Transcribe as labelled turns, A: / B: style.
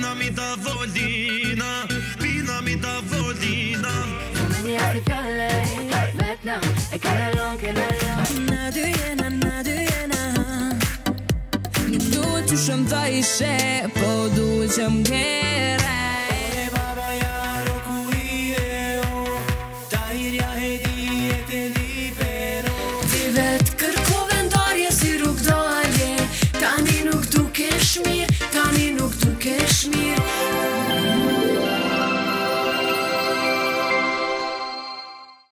A: mi tavolina, pina mi tavolina.
B: Mi hace calle, Vietnam, e canalon che
C: Na dy jena Nuk duhet që shëm ta ishe, po duhet që m'kera